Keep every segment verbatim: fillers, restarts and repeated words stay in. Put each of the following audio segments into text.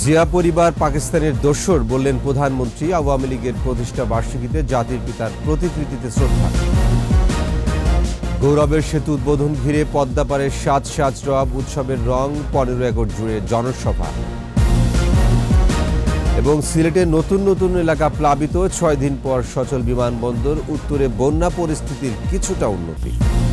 জিয়া পরিবার পাকিস্তানের দোসর বললেন প্রধানমন্ত্রী। আওয়ামী লীগের প্রতিষ্ঠা বার্ষিকীতে জাতির পিতার প্রতিকৃতিতে শ্রদ্ধা। গৌরবের সেতু উদ্বোধন ঘিরে পদ্মাপাড়ের সাজ সাজ রব উৎসবের রং, পনেরো একর জুড়ে জনসভা। এবং সিলেটের নতুন নতুন এলাকা প্লাবিত, ছয় দিন পর সচল বিমানবন্দর। উত্তরে বন্যা পরিস্থিতির কিছুটা উন্নতি।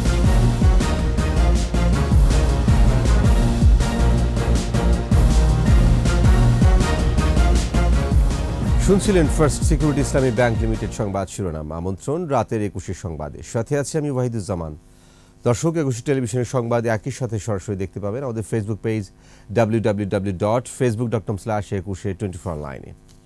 শুনছিলেন first security Islami bank limited সংবাদ শিরোনাম। আমন্ত্রণ রাতের একুশে সংবাদে, সাথে আছে আমি ওয়াহিদুজ্জামান। দর্শক, একুশে টেলিভিশনের সংবাদ একই সাথে সরাসরি দেখতে পাবেন আমাদের Facebook page W W W dot Facebook dot com slash Ekushey twenty four অনলাইনে।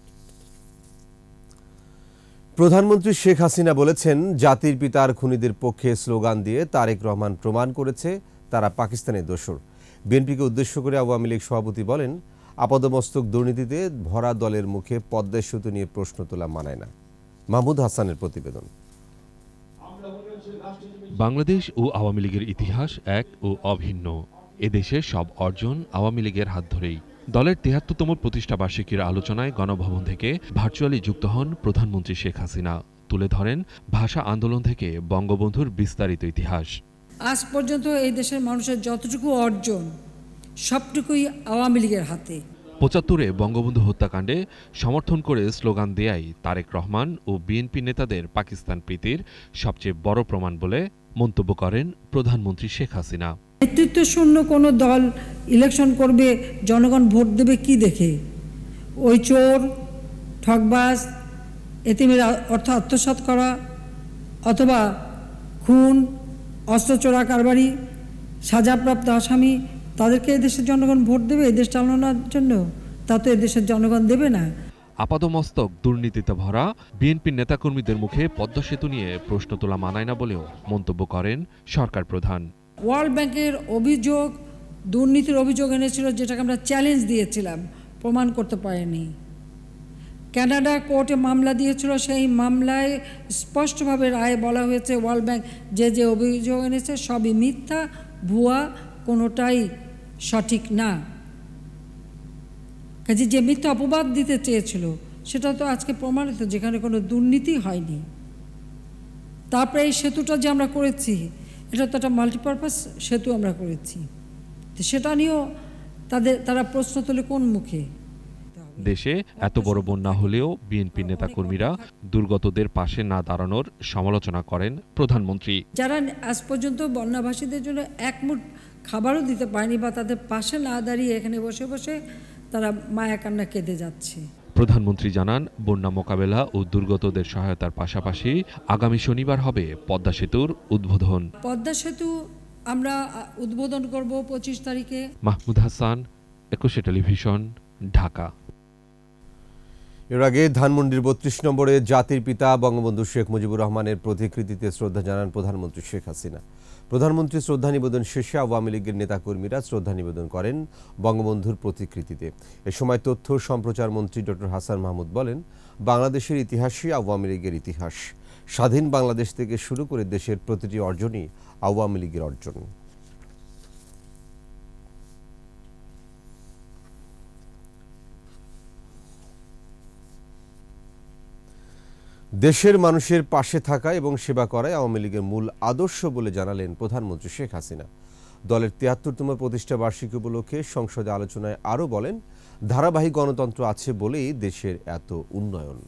প্রধানমন্ত্রী শেখ হাসিনা বলেছেন, জাতির পিতার খুনিদের পক্ষে স্লোগান দিয়ে তারেক রহমান প্রমাণ করেছে তারা পাকিস্তানের দোসর। বিএনপিকে উদ্দেশ্য করে আওয়ামী লীগ সভাপতি বলেন, আপাদমস্তক দুর্নীতিতে ভরা দলের মুখে পদ্মা সেতু নিয়ে প্রশ্ন তোলা মানায় না। মাহমুদ হাসানের প্রতিবেদন। বাংলাদেশ ও আওয়ামী লীগের ইতিহাস এক ও অভিন্ন। এদেশের সব অর্জন আওয়ামী লীগের হাত ধরেই। দলের তেহাত্তরতম প্রতিষ্ঠা বার্ষিকীর আলোচনায় গণভবন থেকে ভার্চুয়ালি যুক্ত হন প্রধানমন্ত্রী শেখ হাসিনা। তুলে ধরেন ভাষা আন্দোলন থেকে বঙ্গবন্ধুর বিস্তারিত ইতিহাস। আজ পর্যন্ত এই দেশের মানুষের যতটুকু অর্জন সবটুকুই আওয়ামী লীগের হাতে। পঁচাত্তরে বঙ্গবন্ধু হত্যাকাণ্ডে সমর্থন করে স্লোগান দেয়াই তারেক রহমান ও বিএনপি নেতাদের পাকিস্তান প্রীতির সবচেয়ে বড় প্রমাণ বলে মন্তব্য করেন প্রধানমন্ত্রী শেখ হাসিনা। নেতৃত্ব শূন্য কোনো দল ইলেকশন করবে, জনগণ ভোট দেবে কি দেখে? ওই চোর, ঠকবাজ, এতিমের অর্থ আত্মসাৎ করা, অথবা খুন, অস্ত্র চোরা কারবারি, সাজাপ্রাপ্ত আসামি, তাদেরকে এদেশের জনগণ ভোট দেবে এই দেশ চালানোর জন্য? তা তো এদেশের জনগণ দেবে না। আপাদমস্তক দুর্নীতিতে ভরা বিএনপির নেতাকর্মীদের মুখে পদ্মা সেতু নিয়ে প্রশ্ন তোলা মানায় না বলেও মন্তব্য করেন সরকার প্রধান। ওয়ার্ল্ড ব্যাংকের অভিযোগ, দুর্নীতির অভিযোগ এনেছিল, যেটাকে আমরা চ্যালেঞ্জ দিয়েছিলাম, প্রমাণ করতে পারেনি। কানাডা কোর্টে মামলা দিয়েছিল, সেই মামলায় স্পষ্টভাবে রায়ে বলা হয়েছে ওয়ার্ল্ড ব্যাংক যে যে অভিযোগ এনেছে সবই মিথ্যা, ভুয়া, কোনোটাই সঠিক না। কাজে যে মিথ্যা অপবাদ দিতে চেয়েছিল সেটা তো আজকে প্রমাণিত, যেখানে কোনো দুর্নীতি হয়নি। তারপরে এই সেতুটা যে আমরা করেছি, এটা তো একটা মাল্টিপারপাস সেতু আমরা করেছি, সেটা নিয়েও তাদের তারা প্রশ্ন তোলে কোন মুখে? দেশে এত বড় বন্যা হলেও বিএনপি নেতাকর্মীরা দুর্গতদের পাশে না দাঁড়ানোর সমালোচনা করেন প্রধানমন্ত্রী। যারা আজ পর্যন্ত বন্যাভাসীদের জন্য এক মুঠ খাবারও দিতে পারেনি বা তাদের পাশে না দাঁড়িয়ে এখানে বসে বসে তারা মায়া কান্না কেঁদে যাচ্ছে। প্রধানমন্ত্রী জানান, বন্যা মোকাবেলা ও দুর্গতদের সহায়তার পাশাপাশি আগামী শনিবার হবে পদ্মা সেতুর উদ্বোধন। পদ্মা সেতু আমরা উদ্বোধন করব পঁচিশ তারিখে। মাহমুদ হাসান, একুশে টেলিভিশন, ঢাকা। এর আগে ধানমন্ডির বত্রিশ নম্বরে জাতির পিতা বঙ্গবন্ধু শেখ মুজিবুর রহমানের প্রতিকৃতিতে শ্রদ্ধা জানান প্রধানমন্ত্রী শেখ হাসিনা। প্রধানমন্ত্রী শ্রদ্ধা নিবেদন শেষে আওয়ামী লীগের নেতাকর্মীরা শ্রদ্ধা নিবেদন করেন বঙ্গবন্ধুর প্রতিকৃতিতে। এ সময় তথ্য সম্প্রচার মন্ত্রী ডক্টর হাসান মাহমুদ বলেন, বাংলাদেশের ইতিহাসই আওয়ামী লীগের ইতিহাস। স্বাধীন বাংলাদেশ থেকে শুরু করে দেশের প্রতিটি অর্জনই আওয়ামী লীগের অর্জন। দেশের মানুষের পাশে থাকা এবং সেবা করাই আওয়ামী লীগের মূল আদর্শ বলে জানালেন প্রধানমন্ত্রী শেখ হাসিনা। দলের তিয়াত্তরতম প্রতিষ্ঠা বার্ষিকী উপলক্ষে সংসদে আলোচনায় আরও বলেন, ধারাবাহিক গণতন্ত্র আছে বলেই দেশের এত উন্নয়ন।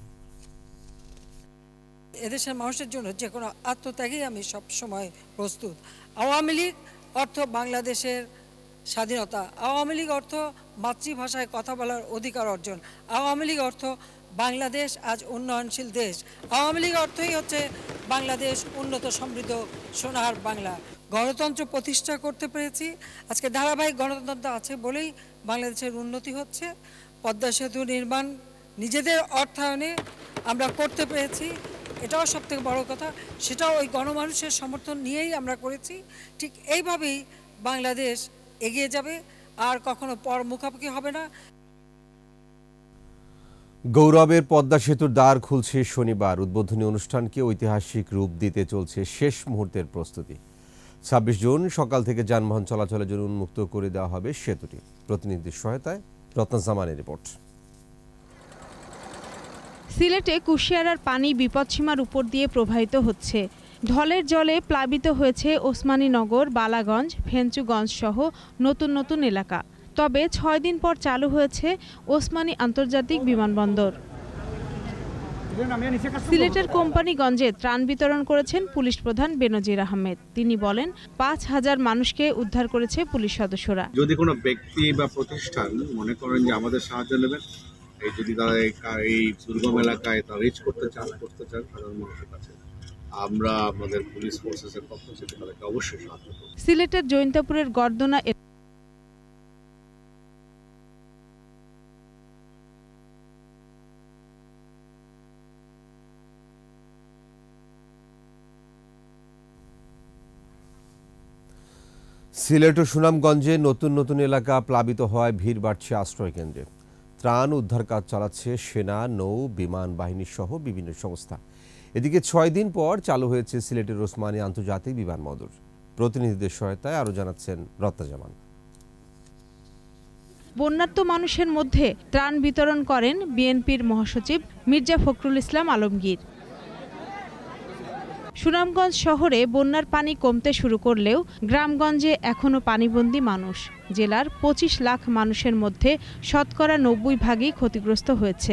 এদেশের মানুষের জন্য যে কোনো আত্মত্যাগই আমি সব সময় প্রস্তুত। আওয়ামী লীগ অর্থ বাংলাদেশের স্বাধীনতা, আওয়ামী লীগ অর্থ মাতৃভাষায় কথা বলার অধিকার অর্জন, আওয়ামী লীগ অর্থ বাংলাদেশ আজ উন্নয়নশীল দেশ, আওয়ামী লীগ অর্থই হচ্ছে বাংলাদেশ উন্নত সমৃদ্ধ সোনার বাংলা। গণতন্ত্র প্রতিষ্ঠা করতে পেরেছি, আজকে ধারাবাহিক গণতন্ত্র আছে বলেই বাংলাদেশের উন্নতি হচ্ছে। পদ্মা সেতু নির্মাণ নিজেদের অর্থায়নে আমরা করতে পেরেছি, এটাও সবথেকে বড় কথা। সেটাও ওই গণমানুষের সমর্থন নিয়েই আমরা করেছি। ঠিক এইভাবেই বাংলাদেশ এগিয়ে যাবে, আর কখনো পর মুখাপেক্ষি হবে না। গৌরবের পদ্মা সেতুর দ্বার খুলছে শনিবার। উদ্বোধনী অনুষ্ঠানকে ঐতিহাসিক রূপ দিতে চলছে শেষ মুহূর্তের প্রস্তুতি। ছাব্বিশ জুন সকাল থেকে যানবাহন চলাচলের জন্য উন্মুক্ত করে দেওয়া হবে সেতুটি। প্রতিনিধির সহায়তায় রত্নজামানের রিপোর্ট। সিলেটে কুশিয়ারার পানি বিপদসীমার উপর দিয়ে প্রবাহিত হচ্ছে। ঢলের জলে প্লাবিত হয়েছে ওসমানীনগর, বালাগঞ্জ, ফেঞ্চুগঞ্জ সহ নতুন নতুন এলাকা। তবে ছয় দিন পর চালু হয়েছে ওসমানী আন্তর্জাতিক বিমানবন্দর। সিলেটের কোম্পানিগঞ্জে ত্রাণ বিতরণ করেছেন পুলিশ প্রধান বেনজির আহমেদ। তিনি বলেন, পাঁচ হাজার মানুষকে উদ্ধার করেছে পুলিশ সদস্যরা। যদি কোনো ব্যক্তি বা প্রতিষ্ঠান মনে করেন যে আমাদের সাহায্য নেবেন, এই যদি তারা এই দুর্গম এলাকায় তা রিচ করতে চান করতে চান সাধারণ মানুষের কাছে, আমরা আমাদের পুলিশ ফোর্সেসের পক্ষ থেকে তাদেরকে অবশ্যই সাহায্য করব। সিলেটের জৈন্তাপুরের গর্দনা সিলেট ও সুনামগঞ্জে নতুন নতুন এলাকা প্লাবিত হওয়ায় ভিড় বাড়ছে আশ্রয় কেন্দ্রে। ত্রাণ উদ্ধার কাজ চালাচ্ছে সেনা, নৌ, বিমান বাহিনী সহ বিভিন্ন সংস্থা। এদিকে ছয় দিন পর চালু হয়েছে সিলেটের ওসমানী আন্তর্জাতিক বিমানবন্দর। প্রতিনিধিদের সহায়তায় আরও জানাচ্ছেন রত্নজামান। বন্যার্ত মানুষের মধ্যে ত্রাণ বিতরণ করেন বিএনপির মহাসচিব মির্জা ফখরুল ইসলাম আলমগীর। সুনামগঞ্জ শহরে বন্যার পানি কমতে শুরু করলেও গ্রামগঞ্জে এখনও পানিবন্দী মানুষ। জেলার পঁচিশ লাখ মানুষের মধ্যে শতকরা নব্বই ভাগই ক্ষতিগ্রস্ত হয়েছে।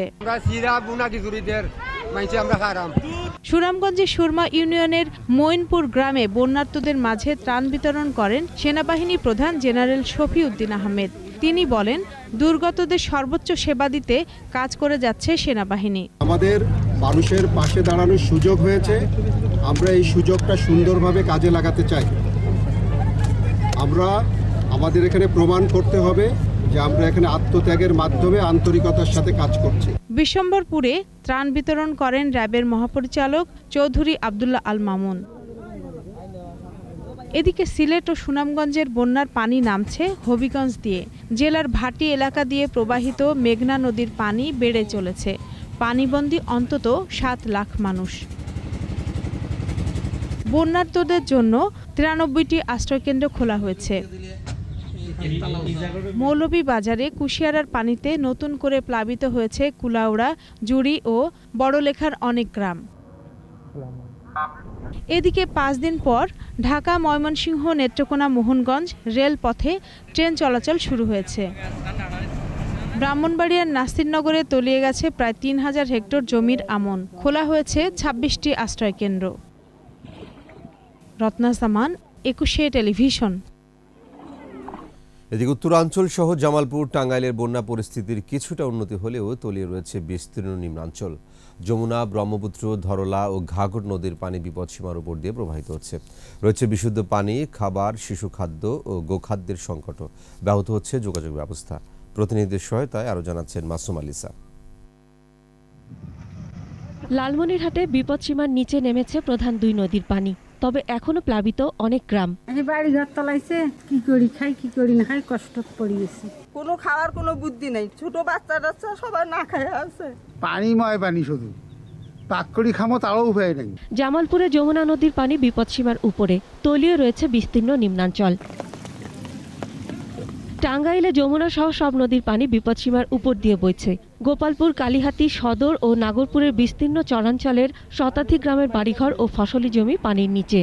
সুনামগঞ্জের সুরমা ইউনিয়নের মইনপুর গ্রামে বন্যার্তদের মাঝে ত্রাণ বিতরণ করেন সেনাবাহিনী প্রধান জেনারেল শফি উদ্দিন আহমেদ। তিনি বলেন, দুর্গতদের সর্বোচ্চ সেবা দিতে কাজ করে যাচ্ছে সেনাবাহিনী। আমাদের মানুষের পাশে দাঁড়ানোর সুযোগ হয়েছে, আমরা এই সুযোগটা সুন্দরভাবে কাজে লাগাতে চাই। আমরা আমাদের এখানে প্রমাণ করতে হবে যে আমরা এখানে আত্মত্যাগের মাধ্যমে আন্তরিকতার সাথে কাজ করছি। বিশ্বম্বরপুরে ত্রাণ বিতরণ করেন র্যাবের মহাপরিচালক চৌধুরী আব্দুল্লাহ আল মামুন। এদিকে সিলেট ও সুনামগঞ্জের বন্যার পানি নামছে হবিগঞ্জ দিয়ে। জেলার ভাটি এলাকা দিয়ে প্রবাহিত মেঘনা নদীর পানি বেড়ে চলেছে। পানিবন্দী অন্তত সাত লাখ মানুষ। বন্যার্তদের জন্য তিরানব্বইটি আশ্রয়কেন্দ্র খোলা হয়েছে। মৌলভীবাজারে কুশিয়ারার পানিতে নতুন করে প্লাবিত হয়েছে কুলাউড়া, জুড়ি ও বড়লেখার অনেক গ্রাম। এদিকে পাঁচ দিন পর ঢাকা, ময়মনসিংহ, নেত্রকোনা, মোহনগঞ্জ রেলপথে ট্রেন চলাচল শুরু হয়েছে। ব্রাহ্মণবাড়িয়ার নাসিরনগরে তলিয়ে গেছে প্রায় তিন হাজার হেক্টর জমির আমন। খোলা হয়েছে ছাব্বিশটি আশ্রয়কেন্দ্র। রত্নজামান, একুশে টেলিভিশন। এদিকে উত্তরাঞ্চল সহ জামালপুর, টাঙ্গাইলের বন্যা পরিস্থিতির কিছুটা উন্নতি হলেও তলিয়ে রয়েছে বিস্তীর্ণ নিম্নাঞ্চল। যমুনা, ব্রহ্মপুত্র, ধরলা ও ঘাঘট নদীর পানি বিপদসীমার উপর দিয়ে প্রবাহিত হচ্ছে। রয়েছে বিশুদ্ধ পানি, খাবার, শিশু খাদ্য ও গোখাদ্যের সংকটও। ব্যাহত হচ্ছে যোগাযোগ ব্যবস্থা। প্রতিনিধিদের সহায়তায় আরও জানাচ্ছেন মাসুম আলিসা। লালমনিরহাটে বিপদসীমার নিচে নেমেছে প্রধান দুই নদীর পানি। তবে এখনো প্লাবিত অনেক গ্রাম। বাড়ি ঘর তলাইছে, কি করি খাই কি করি না খাই কষ্ট পড়ে গেছে। কোনো খাওয়ার কোনো বুদ্ধি নেই, ছোট বাচ্চা টাচ্চা সবাই না খায় আছে। পানিময় পানি, শুধু পাক করি খামো তারও উপায় নেই। জামালপুরে যমুনা নদীর পানি বিপদসীমার উপরে, তলিয়ে রয়েছে বিস্তীর্ণ নিম্নাঞ্চল। টাঙ্গাইলে যমুনা সহ সব নদীর পানি বিপদসীমার উপর দিয়ে বইছে। গোপালপুর, কালীহাতি, সদর ও নাগরপুরের বিস্তীর্ণ চরাঞ্চলের শতাধিক গ্রামের বাড়িঘর ও ফসলি জমি পানির নিচে।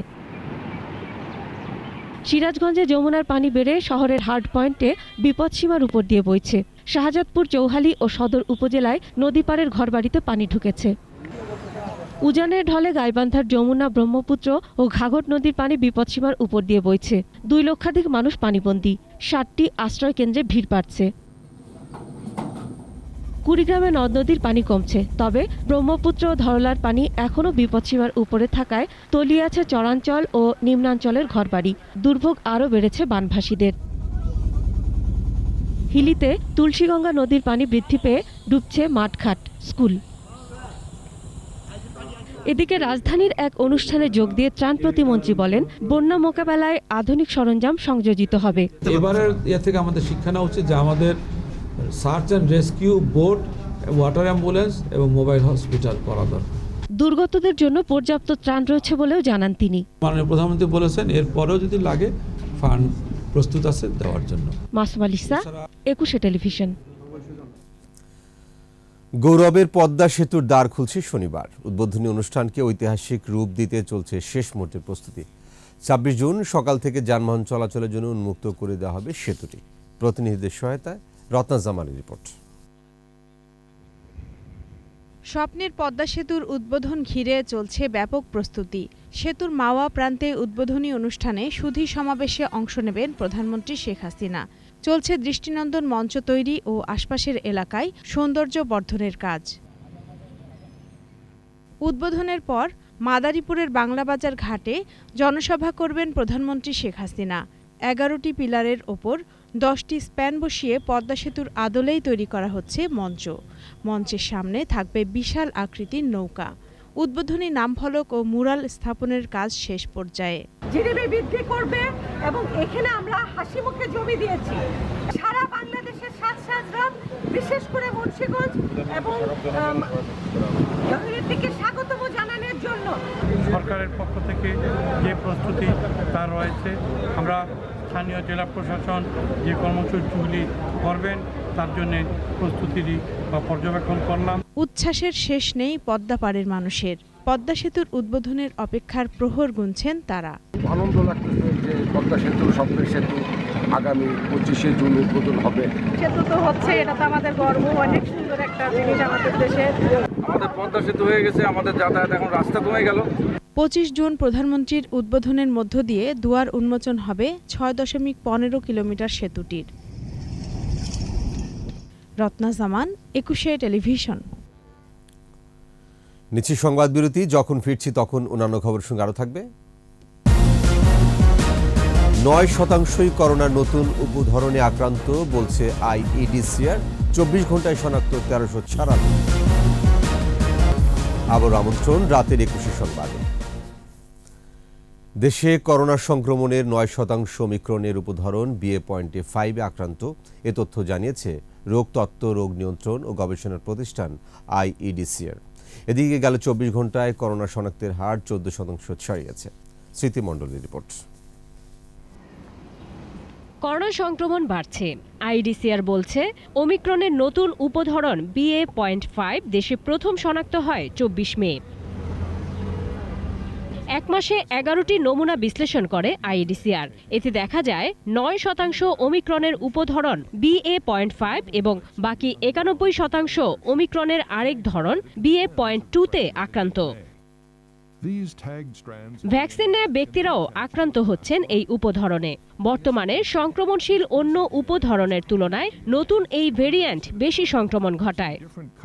সিরাজগঞ্জে যমুনার পানি বেড়ে শহরের হার্ড পয়েন্টে বিপদসীমার উপর দিয়ে বইছে। শাহজাদপুর, চৌহালি ও সদর উপজেলায় নদীপাড়ের ঘরবাড়িতে পানি ঢুকেছে। উজানের ঢলে গাইবান্ধার যমুনা, ব্রহ্মপুত্র ও ঘাঘট নদীর পানি বিপদসীমার উপর দিয়ে বইছে। দুই লক্ষাধিক মানুষ পানিবন্দী। ষাটটি আশ্রয় কেন্দ্রে ভিড় বাড়ছে। কুড়িগ্রামে নদ নদীর পানি কমছে, তবে ব্রহ্মপুত্র ও ধরলার পানি এখনও বিপদসীমার উপরে থাকায় তলিয়ে আছে চরাঞ্চল ও নিম্নাঞ্চলের ঘরবাড়ি। দুর্ভোগ আরও বেড়েছে বানভাসীদের। হিলিতে তুলসীগঙ্গা নদীর পানি বৃদ্ধি পেয়ে ডুবছে মাঠঘাট, স্কুল। এদিকে রাজধানীর এক অনুষ্ঠানে যোগ দিয়ে ত্রাণ প্রতিমন্ত্রী বলেন, বন্যা মোকাবেলায় আধুনিক সরঞ্জাম সংযোজিত হবে। এবারের ইয়ে থেকে আমাদের শিক্ষা নেওয়া উচিত যে আমাদের search and rescue boat, water ambulance এবং মোবাইল হসপিটাল করা দরকার। দুর্গতদের জন্য পর্যাপ্ত ত্রাণ রয়েছে বলেও জানান তিনি। মাননীয় প্রধানমন্ত্রী বলেছেন এরপরেও যদি লাগে ফান্ড প্রস্তুত আছে দেওয়ার জন্য। মাসুম আলিসা, একুশে টেলিভিশন। গৌরবের পদ্মা সেতুর দ্বার খুলছে শনিবার। উদ্বোধনী অনুষ্ঠানকে ঐতিহাসিক রূপ দিতে চলছে শেষ মুহূর্তের প্রস্তুতি। ছাব্বিশ জুন সকাল থেকে যানবাহন চলাচলের জন্য উন্মুক্ত করে দেওয়া হবে সেতুটি। প্রতিনিধিদের সহায়তায় রত্না জামানের রিপোর্ট। স্বপ্নের পদ্মা সেতুর উদ্বোধন ঘিরে চলছে ব্যাপক প্রস্তুতি। সেতুর মাওয়া প্রান্তে উদ্বোধনী অনুষ্ঠানে সুধী সমাবেশে অংশ নেবেন প্রধানমন্ত্রী শেখ হাসিনা। চলছে দৃষ্টিনন্দন মঞ্চ তৈরি ও আশপাশের এলাকায় সৌন্দর্য বর্ধনের কাজ। উদ্বোধনের পর মাদারীপুরের বাংলাবাজার ঘাটে জনসভা করবেন প্রধানমন্ত্রী শেখ হাসিনা। এগারোটি পিলারের ওপর দশটি স্প্যান বসিয়ে পদ্মা সেতুর আদলেই তৈরি করা হচ্ছে মঞ্চ। মঞ্চের সামনে থাকবে বিশাল আকৃতির নৌকা। উদ্বোধনী নামফলক ও মুরাল স্থাপনের কাজ শেষ পর্যায়ে। জিডিপি বৃদ্ধি করবে এবং এখানে আমরা হাসি মুখে জমি দিয়েছি। সারা বাংলাদেশের সাত সাত গ্রাম, বিশেষ করে মুন্সিগঞ্জ এবং জাহাঙ্গীর থেকে স্বাগতম জানানোর জন্য সরকারের পক্ষ থেকে যে প্রস্তুতি তা রয়েছে। আমরা স্থানীয় জেলা প্রশাসন যে কর্মসূচিগুলি করবেন তার জন্য প্রস্তুতি বা পর্যবেক্ষণ করলাম। উচ্ছ্বাসের শেষ নেই পদ্মা পাড়ের মানুষের। পদ্মা সেতুর উদ্বোধনের অপেক্ষার প্রহর গুনছেন তারা। আনন্দ লাগতেছে যে পদ্মা সেতু স্বপ্নের সেতু আগামী পঁচিশে জুন উদ্বোধন হবে। সেতু তো হচ্ছে, এটা তো আমাদের গর্ব, অনেক সুন্দর একটা জিনিস আমাদের দেশে। আমাদের পদ্মা সেতু হয়ে গেছে, আমাদের যাতায়াত এখন রাস্তা কমে গেল। পঁচিশ জুন প্রধানমন্ত্রীর উদ্বোধনের মধ্য দিয়ে দুয়ার উন্মোচন হবে ছয় দশমিক পনেরো কিলোমিটার সেতুটির। রত্না জামান, একুশে টেলিভিশন। নিচ্ছি সংবাদ বিরতি। যখন ফিরছি তখন অন্যান্য খবরের সঙ্গে আরও থাকবে। নয় শতাংশই করোনার নতুন উপধরনে আক্রান্ত বলছে আইইডিসিআর। চব্বিশ ঘন্টায় শনাক্ত তেরোশো ছাড়ানো। আবার আমন্ত্রণ রাতের একুশে সংবাদে। দেশে করোনা সংক্রমণের নয় শতাংশ ওমিক্রনের উপধরন বিএ পয়েন্টে ফাইভে আক্রান্ত। এ তথ্য জানিয়েছে রোগতত্ত্ব, রোগ নিয়ন্ত্রণ ও গবেষণার প্রতিষ্ঠান আইইডিসিআর। এদিকে গেল চব্বিশ ঘন্টায় করোনা শনাক্তের হার চোদ্দ শতাংশ ছাড়িয়েছে। স্মৃতিমণ্ডলের রিপোর্ট। করোনা সংক্রমণ বাড়ছে। আইডিসিআর বলছে ওমিক্রনের নতুন উপধরন বিএ পয়েন্ট ফাইভ দেশে প্রথম শনাক্ত হয় চব্বিশ মে। এক মাসে এগারোটি নমুনা বিশ্লেষণ করে আইডিসিআর। এতে দেখা যায় নয় শতাংশ ওমিক্রনের উপধরন বিএ পয়েন্ট ফাইভ এবং বাকি একানব্বই শতাংশ ওমিক্রনের আরেক ধরন বিএ পয়েন্ট টুতে আক্রান্ত। ভ্যাকসিন নেয়া ব্যক্তিরাও আক্রান্ত হচ্ছেন এই উপধরনে। বর্তমানে সংক্রমণশীল অন্য উপধরনের তুলনায় নতুন এই ভেরিয়েন্ট বেশি সংক্রমণ ঘটায়।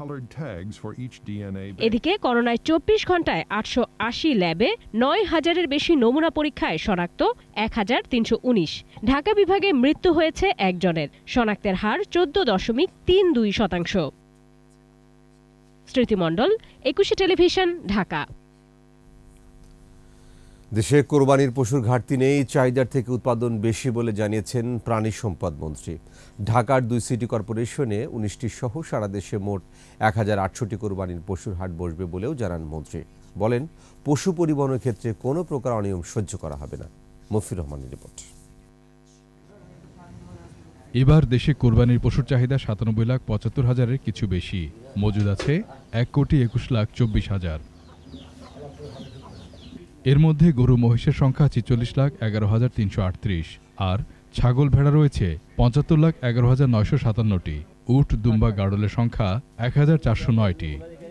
এদিকে করোনায় চব্বিশ ঘন্টায় আটশো আশি ল্যাবে নয় হাজারের বেশি নমুনা পরীক্ষায় শনাক্ত এক হাজার তিনশো উনিশ। ঢাকা বিভাগে মৃত্যু হয়েছে একজনের। শনাক্তের হার চোদ্দ দশমিক তিন দুই শতাংশ। স্মৃতিমণ্ডল, একুশে টেলিভিশন, ঢাকা। দেশে কোরবানির পশুর ঘাটতি নেই, চাহিদার থেকে উৎপাদন বেশি বলে জানিয়েছেন প্রাণী সম্পদ মন্ত্রী। ঢাকার দুই সিটি কর্পোরেশনে উনিশটি সহ সারা দেশে মোট এক হাজার আটষট্টি কোরবানির পশুর হাট বসবে বলেও জানান মন্ত্রী। বলেন, পশু পরিবহনের ক্ষেত্রে কোনো প্রকার অনিয়ম সহ্য করা হবে না। মফির রহমানের রিপোর্ট। এবার দেশে কোরবানির পশুর চাহিদা সাতানব্বই লাখ পঁচাত্তর হাজারের কিছু বেশি। মজুদ আছে এক কোটি একুশ লাখ চব্বিশ হাজার। এর মধ্যে গরু মহিষের সংখ্যা ছেচল্লিশ লাখ এগারো হাজার তিনশো আটত্রিশ আর ছাগল ভেড়া রয়েছে পঁচাত্তর লাখ এগারো হাজার নয়শো সাতান্নটি। উট, দুম্বা, গাড়লের সংখ্যা এক হাজার চারশো নয়টি।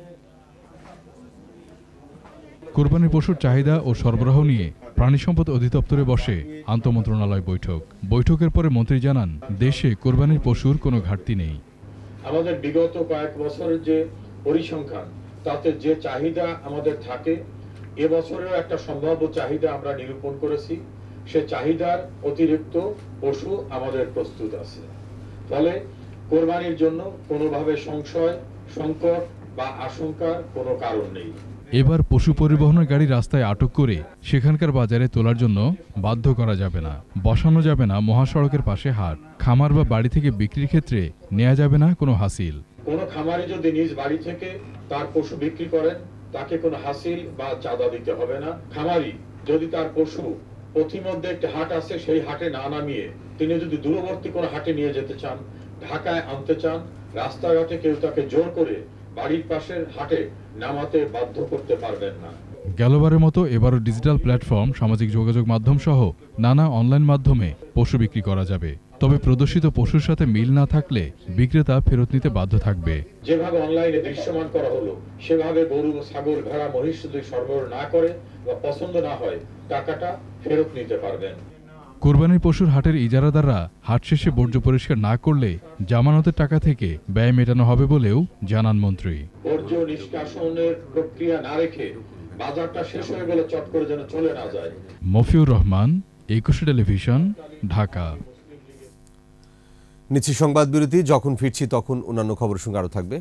কোরবানির পশুর চাহিদা ও সরবরাহ নিয়ে প্রাণী সম্পদ অধিদপ্তরে বসে আন্তঃমন্ত্রণালয় বৈঠক। বৈঠকের পরে মন্ত্রী জানান, দেশে কোরবানির পশুর কোনো ঘাটতি নেই। আমাদের বিগত কয়েক বছরের যে পরিসংখ্যান, তাতে যে চাহিদা আমাদের থাকে, এবছরেও একটা সম্ভাব্য চাহিদা আমরা নিরূপণ করেছি। সে চাহিদার অতিরিক্ত পশু আমাদের প্রস্তুত আছে। ফলে কোরবানির জন্য কোনোভাবে সংশয়, সংকট বা আশঙ্কার কোনো কারণ নেই। এবার পশু পরিবহনের গাড়ি রাস্তায় আটক করে সেখানকার বাজারে তোলার জন্য বাধ্য করা যাবে না। বসানো যাবে না মহাসড়কের পাশে হাট। খামার বা বাড়ি থেকে বিক্রির ক্ষেত্রে নেওয়া যাবে না কোনো হাসিল। কোনো খামারি যদি নিজ বাড়ি থেকে তার পশু বিক্রি করেন, তাকে কোনো হাসিল বা চাঁদা দিতে হবে না। খামারি যদি তার পশু পথিমধ্যে একটি হাট আছে, সেই হাটে না নামিয়ে তিনি যদি দূরবর্তী কোনো হাটে নিয়ে যেতে চান, ঢাকায় আনতে চান, রাস্তাঘাটে কেউ তাকে জোর করে বাড়ির পাশের হাটে নামাতে বাধ্য করতে পারবেন না। গেলবারের মতো এবারও ডিজিটাল প্ল্যাটফর্ম, সামাজিক যোগাযোগ মাধ্যম সহ নানা অনলাইন মাধ্যমে পশু বিক্রি করা যাবে। তবে প্রদর্শিত পশুর সাথে মিল না থাকলে বিক্রেতা ফেরত নিতে বাধ্য থাকবে। যেভাবে অনলাইনে দৃশ্যমান করা হলো সেভাবে গরু, ছাগল, ভেড়া, মহিষ যদি সরবরাহ না করে বা পছন্দ না হয় টাকাটা ফেরত নিতে পারবেন। কোরবানির পশুর হাটের ইজারাদাররা হাট শেষে বর্জ্য পরিষ্কার না করলে জামানতের টাকা থেকে ব্যয় মেটানো হবে বলেও জানান মন্ত্রী। বর্জ্য নিষ্কাশনের প্রক্রিয়া না রেখে বাজারটা শেষ হয়ে গেলে চট করে যেন চলে না যায়। মফিউর রহমান, একুশে টেলিভিশন, ঢাকা। নিচ্ছি সংবাদ বিরতি, যখন ফিরছি তখন অন্যান্য খবরের সঙ্গে আরও থাকবে।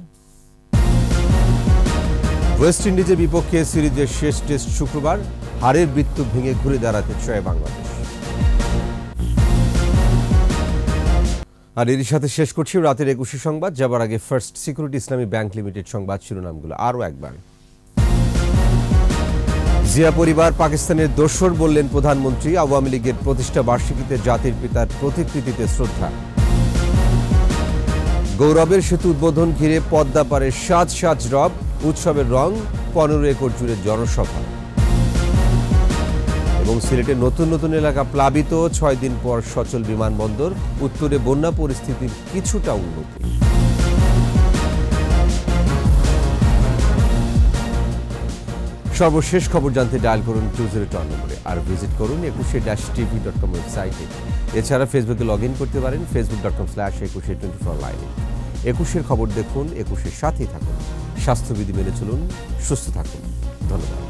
ওয়েস্ট ইন্ডিজের বিপক্ষে সিরিজের শেষ টেস্ট শুক্রবার, হারের বৃত্ত ভেঙে ঘুরে দাঁড়াতে চায় বাংলাদেশ। আর এরই সাথে শেষ করছি রাতের একুশে সংবাদ। যাবার আগে first security Islami bank limited সংবাদ শিরোনামগুলো আরও একবার। জিয়া পরিবার পাকিস্তানের দোসর বললেন প্রধানমন্ত্রী। আওয়ামী লীগের প্রতিষ্ঠা বার্ষিকীতে জাতির পিতার প্রতিকৃতিতে শ্রদ্ধা। গৌরবের সেতু উদ্বোধন ঘিরে পদ্মা পারে সাজ সাজ রব, উৎসবের রং, পনেরো একর জুড়ে জনসভা। এবং সিলেটের নতুন নতুন এলাকা প্লাবিত, ছয় দিন পর সচল বিমানবন্দর, উত্তরে বন্যা পরিস্থিতির কিছুটা উন্নতি। সর্বশেষ খবর জানতে ডায়াল করুন টু জিরো টু নম্বরে, আর ভিজিট করুন একুশে ড্যাশ টিভি ডট কম ওয়েবসাইটে। এছাড়া ফেসবুকে লগ ইন করতে পারেন, Facebook dot com slash Ekushey twenty four লাইনে। একুশের খবর দেখুন, একুশের সাথেই থাকুন, স্বাস্থ্যবিধি মেনে চলুন, সুস্থ থাকুন। ধন্যবাদ।